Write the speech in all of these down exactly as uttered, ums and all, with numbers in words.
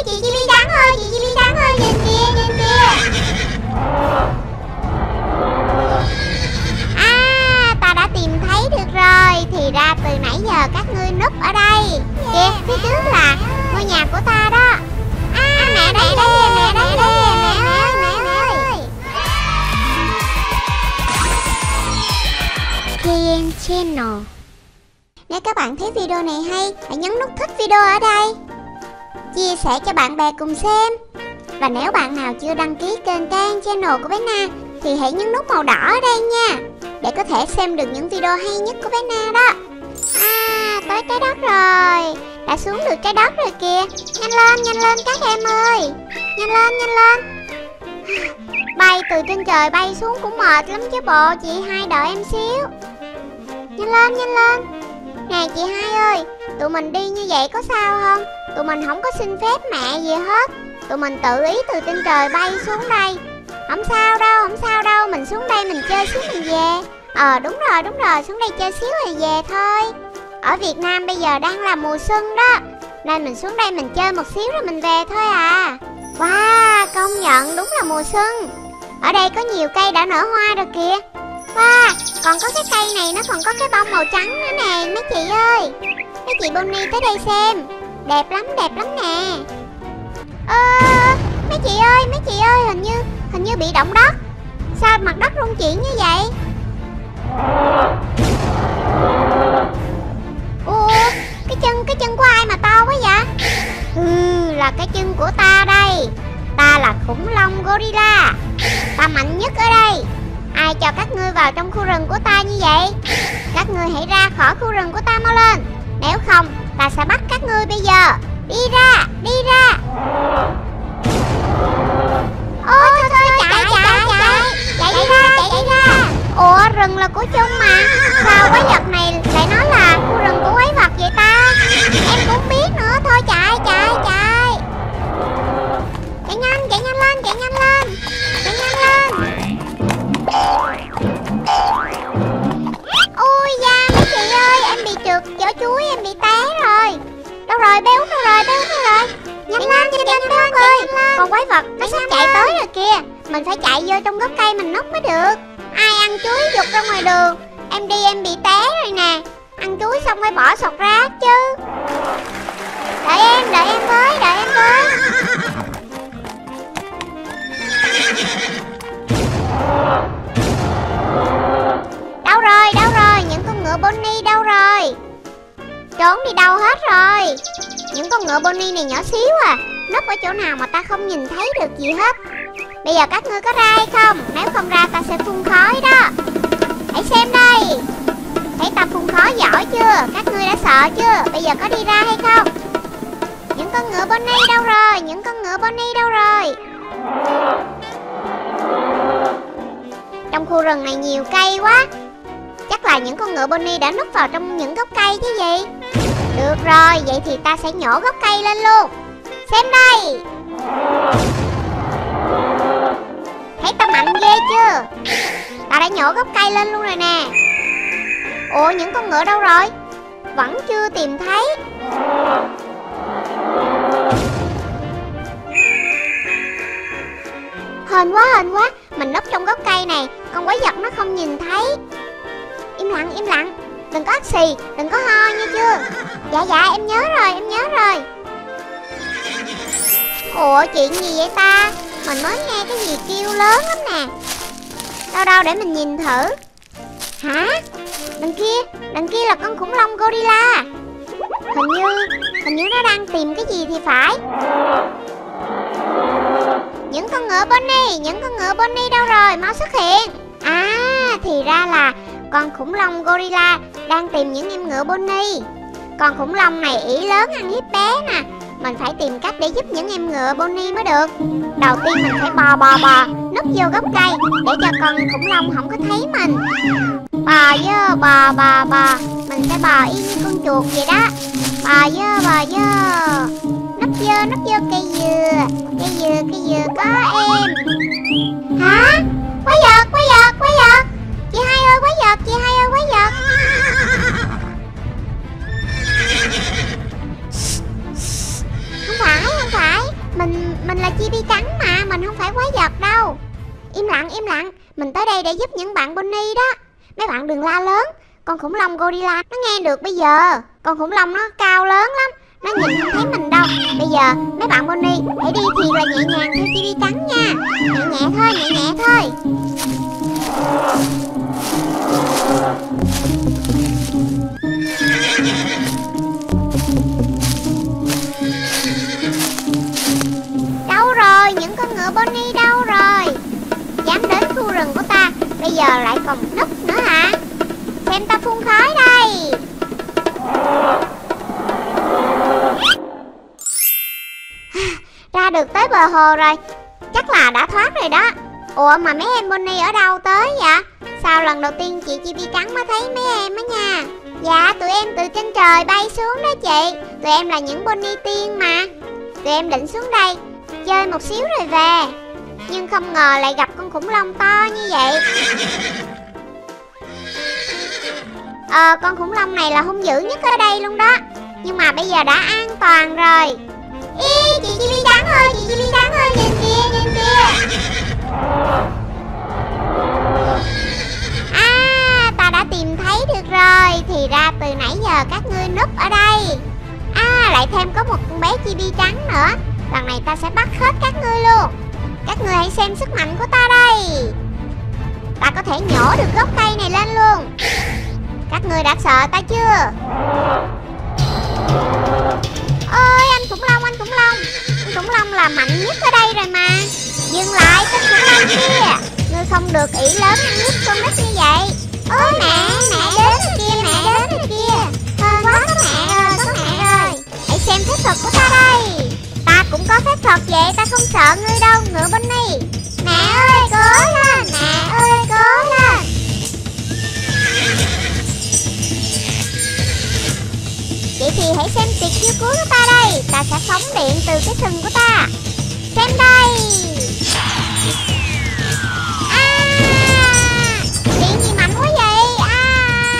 chị chim bi trắng ơi, chị chim bi trắng ơi, nhìn kìa, nhìn kìa. À, ta đã tìm thấy được rồi. Thì ra từ nãy giờ các ngươi núp ở đây. Kìa, phía trước là ngôi nhà của ta đó. À, mẹ đây, đây kìa, mẹ đây, đây kìa, mẹ ơi, mẹ ơi. ca en Channel. Nếu các bạn thấy video này hay, hãy nhấn nút thích video ở đây, chia sẻ cho bạn bè cùng xem. Và nếu bạn nào chưa đăng ký kênh ca en Channel của bé Na thì hãy nhấn nút màu đỏ ở đây nha, để có thể xem được những video hay nhất của bé Na đó. À, tới trái đất rồi. Đã xuống được trái đất rồi kìa. Nhanh lên, nhanh lên các em ơi. Nhanh lên, nhanh lên. Bay từ trên trời bay xuống cũng mệt lắm chứ bộ. Chị Hai đợi em xíu. Nhanh lên, nhanh lên. Nè chị Hai ơi, tụi mình đi như vậy có sao không? Tụi mình không có xin phép mẹ gì hết. Tụi mình tự ý từ trên trời bay xuống đây. Không sao đâu, không sao đâu. Mình xuống đây mình chơi xíu mình về. Ờ đúng rồi, đúng rồi, xuống đây chơi xíu rồi về thôi. Ở Việt Nam bây giờ đang là mùa xuân đó, nên mình xuống đây mình chơi một xíu rồi mình về thôi à. Wow, công nhận đúng là mùa xuân. Ở đây có nhiều cây đã nở hoa rồi kìa. Wow, còn có cái cây này nó còn có cái bông màu trắng nữa nè mấy chị ơi. Mấy chị Bonnie tới đây xem. Đẹp lắm, đẹp lắm nè. Ơ, ờ, mấy chị ơi, mấy chị ơi, hình như, hình như bị động đất. Sao mặt đất rung chuyển như vậy? Ủa, cái chân, cái chân của ai mà to quá vậy? Ừ, là cái chân của ta đây. Ta là khủng long gorilla. Ta mạnh nhất ở đây. Ai cho các ngươi vào trong khu rừng của ta như vậy? Các ngươi hãy ra khỏi khu rừng của ta mau lên. Nếu không, ta sẽ bắt các ngươi bây giờ. Đi ra, đi ra. Ôi, thôi thôi, chạy, chạy, chạy, chạy. Chạy đi ra, chạy đi ra. Ủa, rừng là của chung mà. Sao quái vật này lại nói là khu rừng của quái vật vậy ta? Em cũng biết nữa. Thôi chạy, chạy, chạy. Chạy nhanh, chạy nhanh lên, chạy nhanh lên. Chạy nhanh lên. Ôi da, mấy chị ơi, em bị trượt vỏ chuối, em bị té rồi. Đâu rồi, bé Út đâu rồi, bé Út đâu rồi. Nhanh lên, nhanh lên, bé Út ơi. Con quái vật, nó sắp chạy tới rồi kìa. Mình phải chạy vô trong gốc cây mình núp mới được. Ai ăn chuối giục ra ngoài đường. Em đi em bị té rồi nè. Ăn chuối xong phải bỏ sọt rác chứ. Đợi em, đợi em với, đợi em với. Đâu rồi, đâu rồi, những con ngựa Bonnie đâu rồi? Trốn đi đâu hết rồi? Những con ngựa Bonnie này nhỏ xíu à, núp ở chỗ nào mà ta không nhìn thấy được gì hết. Bây giờ các ngươi có ra hay không? Nếu không ra ta sẽ phun khói đó. Hãy xem đây. Thấy ta phun khói giỏi chưa? Các ngươi đã sợ chưa? Bây giờ có đi ra hay không? Những con ngựa Bonnie đâu rồi? Những con ngựa Bonnie đâu rồi? Trong khu rừng này nhiều cây quá. Chắc là những con ngựa Bonnie đã núp vào trong những gốc cây chứ gì. Được rồi, vậy thì ta sẽ nhổ gốc cây lên luôn. Xem đây. Thấy ta mạnh ghê chưa? Ta đã nhổ gốc cây lên luôn rồi nè. Ủa, những con ngựa đâu rồi? Vẫn chưa tìm thấy. Hên quá, hên quá. Mình núp trong gốc cây này, con quái vật nó không nhìn thấy. Im lặng, im lặng. Đừng có ắt xì, đừng có ho nha chưa. Dạ dạ, em nhớ rồi, em nhớ rồi. Ủa, chuyện gì vậy ta? Mình mới nghe cái gì kêu lớn lắm nè. Đâu đâu, để mình nhìn thử. Hả? Đằng kia, đằng kia là con khủng long gorilla. Hình như, hình như nó đang tìm cái gì thì phải. Những con ngựa Bonnie, những con ngựa Bonnie đâu rồi, mau xuất hiện. À, thì ra là con khủng long gorilla đang tìm những em ngựa Bonnie. Con khủng long này ỷ lớn ăn hiếp bé nè. Mình phải tìm cách để giúp những em ngựa Bonnie mới được. Đầu tiên mình phải bò bò bò núp vô gốc cây để cho con khủng long không có thấy mình. Bò vô, bò bò bò. Mình sẽ bò y như con chuột vậy đó. Bò vô, bò vô. Núp vô, núp vô cây dừa. Cây dừa, cây dừa có em. Hả? Quái vật, quái vật, quái vật. Chị Hai ơi, quái vật, chị Hai ơi, quái vật. Không phải, không phải. Mình, mình là Chibi trắng mà, mình không phải quái vật đâu. Im lặng, im lặng, mình tới đây để giúp những bạn Bonnie đó. Mấy bạn đừng la lớn, con khủng long gorilla nó nghe được bây giờ. Con khủng long nó cao lớn lắm, nó nhìn không thấy mình đâu. Bây giờ mấy bạn Bonnie hãy đi thiệt là nhẹ nhàng theo Chibi trắng nha. Nhẹ nhẹ thôi, nhẹ nhẹ thôi. Đâu rồi, những con ngựa Bonnie đâu rồi? Dám đến khu rừng của ta, bây giờ lại còn núp nữa hả? Xem ta phun khói đây. Ra được tới bờ hồ rồi, chắc là đã thoát rồi đó. Ủa mà mấy em Bonnie ở đâu tới vậy? Sao lần đầu tiên chị Chibi trắng mới thấy mấy em á nha. Dạ tụi em từ trên trời bay xuống đó chị. Tụi em là những Bonnie tiên mà. Tụi em định xuống đây chơi một xíu rồi về, nhưng không ngờ lại gặp con khủng long to như vậy. Ờ con khủng long này là hung dữ nhất ở đây luôn đó. Nhưng mà bây giờ đã an toàn rồi. Ý chị Chibi trắng ơi, chị Chibi trắng ơi, nhìn kìa, nhìn kìa. À ta đã tìm thấy được rồi. Thì ra từ nãy giờ các ngươi núp ở đây. À lại thêm có một con bé Chibi trắng nữa. Lần này ta sẽ bắt hết các ngươi luôn. Các ngươi hãy xem sức mạnh của ta đây. Ta có thể nhổ được gốc cây này lên luôn. Các ngươi đã sợ ta chưa? Ơi anh khủng long, anh khủng long. Anh khủng long là mạnh nhất ở đây rồi mà. Dừng lại tên khủng long kia. Ngươi không được ỷ lớn ăn hiếp con nít như vậy. Ôi mẹ, mẹ đến rồi kia, mẹ đến rồi kia. Hên quá có mẹ rồi, có mẹ rồi. Hãy xem phép thuật của ta đây. Ta cũng có phép thuật vậy, ta không sợ ngươi đâu, ngựa Bonnie. Mẹ ơi, cố lên, mẹ ơi, cố lên. Vậy thì hãy xem tuyệt chiêu cuối của ta đây. Ta sẽ phóng điện từ cái sừng của ta. Xem đây. À, điện gì mạnh quá vậy? À,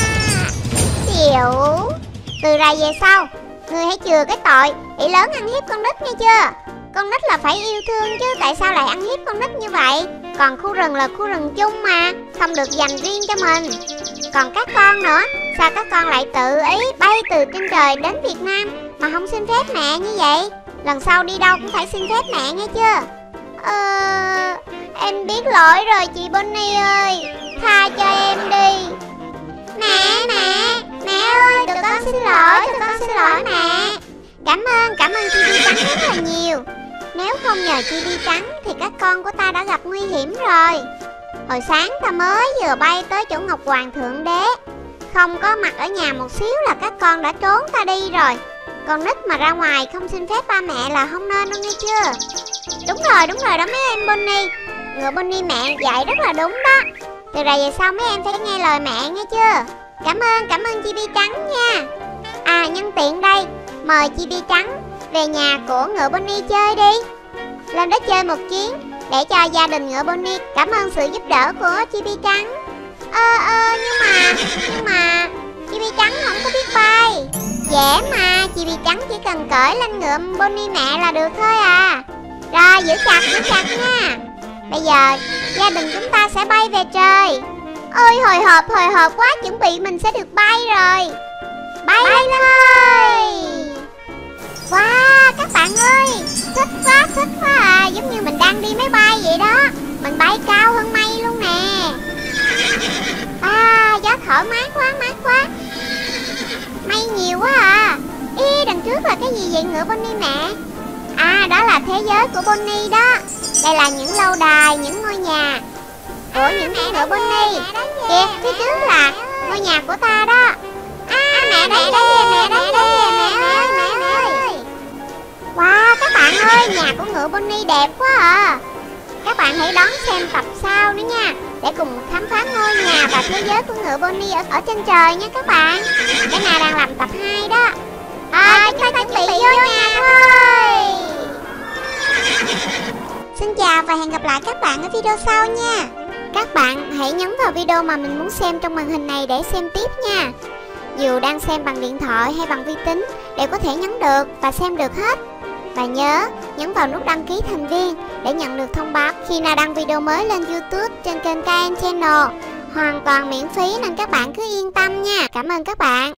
xỉu. Từ ra về sau, ngươi hãy chừa cái tội ỷ lớn ăn hiếp con nít nghe chưa? Con nít là phải yêu thương chứ, tại sao lại ăn hiếp con nít như vậy? Còn khu rừng là khu rừng chung mà, không được dành riêng cho mình. Còn các con nữa, sao các con lại tự ý bay từ trên trời đến Việt Nam mà không xin phép mẹ như vậy? Lần sau đi đâu cũng phải xin phép mẹ nghe chưa? Ờ... Em biết lỗi rồi chị Bonnie ơi, tha cho em đi. Mẹ, mẹ, mẹ ơi, tụi con xin lỗi, tụi con xin lỗi mẹ. Cảm ơn, cảm ơn Chibi trắng rất là nhiều. Nếu không nhờ Chibi trắng thì các con của ta đã gặp nguy hiểm rồi. Hồi sáng ta mới vừa bay tới chỗ Ngọc Hoàng Thượng Đế, không có mặt ở nhà một xíu là các con đã trốn ta đi rồi. Con nít mà ra ngoài không xin phép ba mẹ là không nên đâu nghe chưa? Đúng rồi, đúng rồi đó mấy em Bonnie. Ngựa Bonnie mẹ dạy rất là đúng đó. Từ rồi về sau mấy em phải nghe lời mẹ nghe chưa? Cảm ơn, cảm ơn Chibi trắng nha. À nhân tiện đây, mời Chibi trắng về nhà của ngựa Bonnie chơi đi. Lên đó chơi một chuyến để cho gia đình ngựa Bonnie cảm ơn sự giúp đỡ của Chibi trắng. Ơ ơ nhưng mà Nhưng mà Chibi trắng không có biết bay. Dễ mà, Chibi trắng chỉ cần cởi lên ngựa Bonnie mẹ là được thôi à. Rồi giữ chặt, giữ chặt nha. Bây giờ gia đình chúng ta sẽ bay về trời. Ôi hồi hộp, hồi hộp quá, chuẩn bị mình sẽ được bay rồi. Bay, bay lên thôi. Wow, các bạn ơi, thích quá, thích quá à. Giống như mình đang đi máy bay vậy đó. Mình bay cao hơn mây luôn nè. À, gió thở mát quá, mát quá. Mây nhiều quá à. Ý, đằng trước là cái gì vậy ngựa Bonnie mẹ? À, đó là thế giới của Bonnie đó. Đây là những lâu đài, những ngôi nhà của những con ngựa Bonnie. Kìa, phía trước là ngôi nhà của ta đó. À, mẹ đây kìa, mẹ đây kìa, mẹ ơi, mẹ ơi. Wow, các bạn ơi, nhà của ngựa Bonnie đẹp quá à. Các bạn hãy đón xem tập sau nữa nha, để cùng khám phá ngôi nhà và thế giới của ngựa Bonnie ở, ở trên trời nha các bạn. Cái nào đang làm tập hai đó. À, chúng ta chuẩn bị vô nhà thôi. Xin chào và hẹn gặp lại các bạn ở video sau nha. Các bạn hãy nhấn vào video mà mình muốn xem trong màn hình này để xem tiếp nha. Dù đang xem bằng điện thoại hay bằng vi tính đều có thể nhấn được và xem được hết. Và nhớ nhấn vào nút đăng ký thành viên để nhận được thông báo khi nào đăng video mới lên YouTube trên kênh ca en Channel. Hoàn toàn miễn phí nên các bạn cứ yên tâm nha. Cảm ơn các bạn.